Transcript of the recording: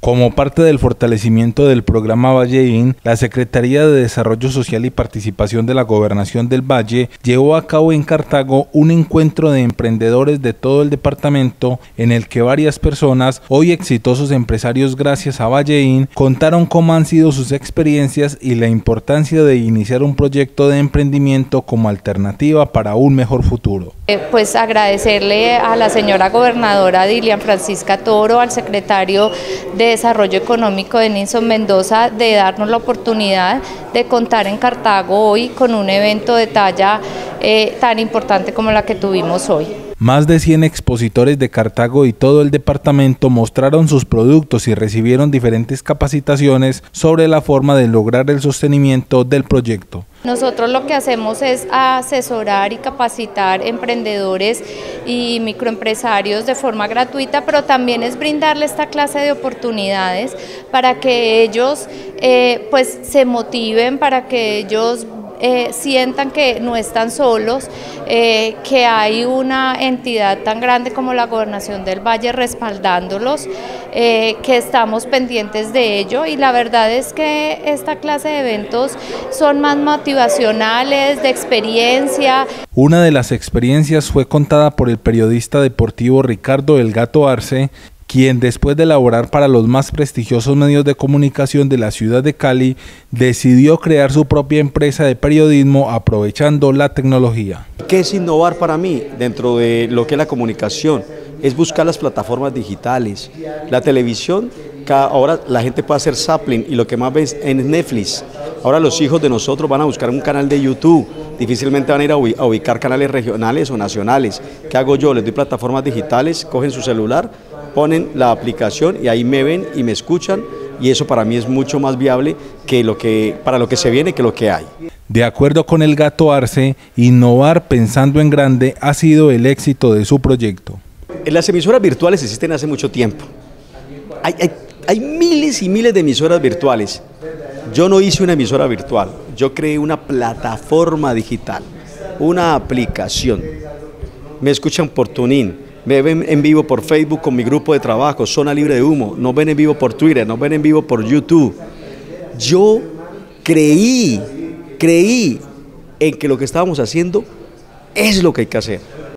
Como parte del fortalecimiento del programa Valleín, la Secretaría de Desarrollo Social y Participación de la Gobernación del Valle llevó a cabo en Cartago un encuentro de emprendedores de todo el departamento en el que varias personas, hoy exitosos empresarios gracias a Valleín, contaron cómo han sido sus experiencias y la importancia de iniciar un proyecto de emprendimiento como alternativa para un mejor futuro. Pues agradecerle a la señora gobernadora Dilian Francisca Toro, al secretario de Desarrollo Económico de Nilson Mendoza, de darnos la oportunidad de contar en Cartago hoy con un evento de talla tan importante como la que tuvimos hoy. Más de 100 expositores de Cartago y todo el departamento mostraron sus productos y recibieron diferentes capacitaciones sobre la forma de lograr el sostenimiento del proyecto. Nosotros lo que hacemos es asesorar y capacitar emprendedores y microempresarios de forma gratuita, pero también es brindarle esta clase de oportunidades para que ellos pues se motiven, para que ellos sientan que no están solos, que hay una entidad tan grande como la Gobernación del Valle respaldándolos, que estamos pendientes de ello, y la verdad es que esta clase de eventos son más motivacionales, de experiencia. Una de las experiencias fue contada por el periodista deportivo Ricardo El Gato Arce, quien después de laborar para los más prestigiosos medios de comunicación de la ciudad de Cali, decidió crear su propia empresa de periodismo aprovechando la tecnología. ¿Qué es innovar para mí dentro de lo que es la comunicación? Es buscar las plataformas digitales. La televisión, ahora la gente puede hacer zapping y lo que más ves en Netflix. Ahora los hijos de nosotros van a buscar un canal de YouTube, difícilmente van a ir a ubicar canales regionales o nacionales. ¿Qué hago yo? Les doy plataformas digitales, cogen su celular, ponen la aplicación y ahí me ven y me escuchan, y eso para mí es mucho más viable que para lo que se viene que lo que hay. De acuerdo con El Gato Arce, innovar pensando en grande ha sido el éxito de su proyecto. Las emisoras virtuales existen hace mucho tiempo. Hay miles y miles de emisoras virtuales. Yo no hice una emisora virtual, yo creé una plataforma digital, una aplicación. Me escuchan por TuneIn, me ven en vivo por Facebook con mi grupo de trabajo, Zona Libre de Humo, nos ven en vivo por Twitter, nos ven en vivo por YouTube. Yo creí en que lo que estábamos haciendo es lo que hay que hacer.